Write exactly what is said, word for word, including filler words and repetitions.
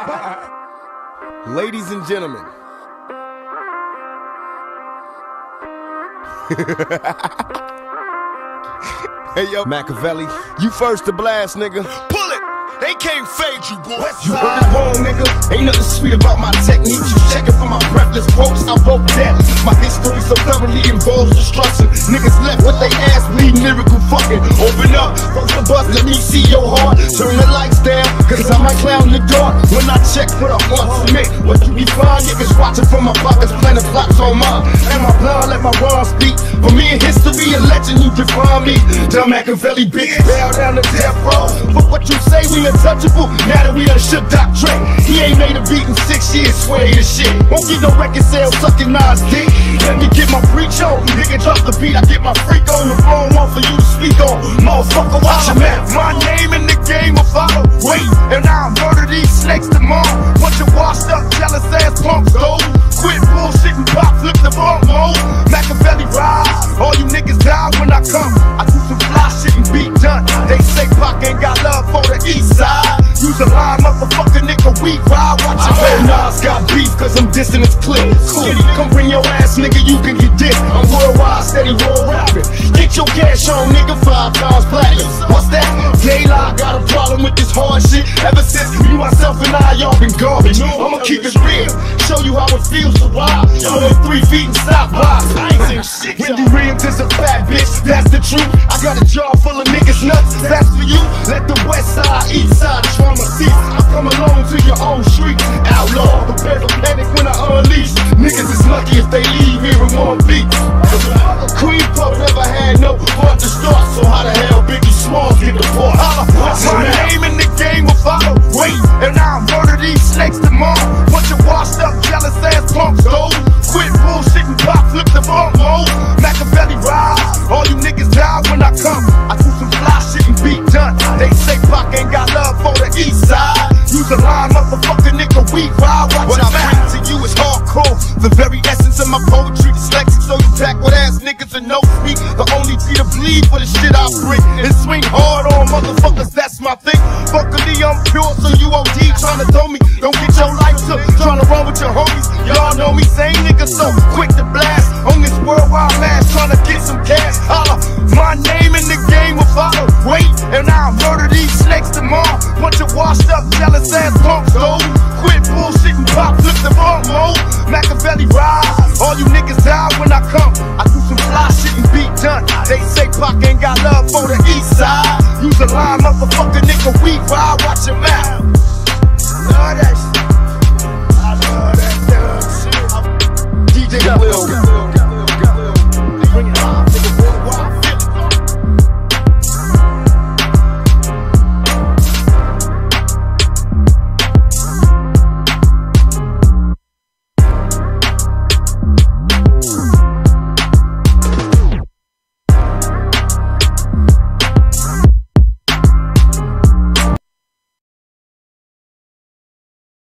Ladies and gentlemen. Hey yo, Machiavelli, you first to blast, nigga. Pull it! They can't fade you, boy. You heard it wrong, nigga. Ain't nothing sweet about my technique. You checking for my breathless quotes, I wrote that. My history so thoroughly involves destruction. Niggas left with they ass bleeding, lyrical fucking. Open up, first the bus, let me see your heart. Turn the lights down, cause I might clown in the dark. When I check for the heart cement, what you be fine? Niggas watching from my pockets, planning plots on mine. And my blind, let my rhyme speak. For me in history, a legend, you define me. Tell Machiavelli, bitch, bow down to death row. But what you say, we untouchable. Now that we done shook Doc Dre, he ain't made a beat in six years, swear he the shit. Won't get no record sales sucking Nas dick. Let me get my preach on. Nigga drop the beat, I get my freak on. The phone one for you to speak on. Motherfucker, watch your mouth. My name in the game will follow. Wait, and I'll murder these snakes tomorrow. Bunch of washed up, jealous ass punks, go. Quit bullshit and pop, flip the bump mode. Machiavelli rise, all you niggas die when I come. I do some fly shit and beat done. They say Pac ain't got love for the east side. Use a line, motherfucker, nigga, we ride, watch your head. Nas got beef, cause I'm dissing his clip. Cool. Come bring your ass, nigga, you can get dick. I'm worldwide, steady roll rapping. Get your cash on, nigga, five times platinum. What's that? Daylight got a problem with this hard shit. Ever since you, myself, and I, y'all been garbage. I'ma keep it real, show you how it feels to ride. More than three feet and stop by. When you reams is a fat bitch, that's the truth. I got a jar full of niggas nuts, that's for you. Let the west side, east side, trauma cease. I come along to your own street. Outlaw, prepare for panic when I unleash. Niggas is lucky if they leave here in one beat. Queen Puff never had no heart to start, so how the hell Biggie Smalls get the part? My name in the game will follow. Wait, and I'll murder these snakes tomorrow. Bunch of washed up, jealous ass punks, go. Quit bullshit and pop, flip the bump mode. Machiavelli rise, all you niggas die when I come. I do some fly shit and beat done. They say Pac ain't got love for the east side. Use a line, motherfucker, nigga, we ride. Watch what I bring to you is hardcore. The very essence of my poetry, dyslexic, so you backward ass niggas and know me. The only beat to bleed for the shit I bring. And swing hard on motherfuckers, that's my thing. Luckily I'm pure, so you O D tryna throw me. Don't get your life took, tryna run with your homies. Y'all know me, same nigga, so quick to blast. On this worldwide mass, tryna get some cash. Holla, my name in the game will follow. Wait, and I'll murder these snakes tomorrow. Bunch of washed up, jealous ass punks, go. Quit bullshit and pop, flip the bump mode. Machiavelli rise, all you niggas die when I come. I do some fly shit and beat done. They say Pac ain't got love for the east side. Use a line, motherfucker, nigga, we ride, watch your mouth. Love that shit. I love that dumb shit. D J Will.